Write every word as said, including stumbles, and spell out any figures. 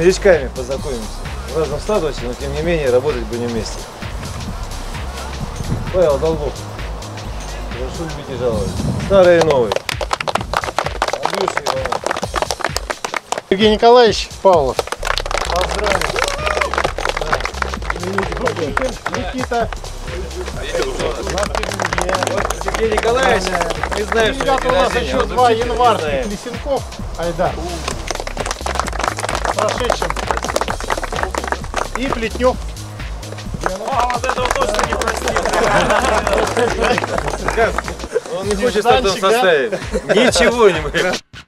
новичками познакомимся. В разном статусе, но тем не менее работать будем вместе. Павел Долгов. Прошу любить и жаловать. Старый и новый. Андрюша Иванов. Евгений Николаевич Павлов. Поздравляю. Никита. Сергей Николаевич, не знаю, что Ребята, у нас еще два январских Лисенков. Айда. С прошедшим. И Плетнев. А, вот этого точно не простил. Он не хочет в этом составе. Ничего не может.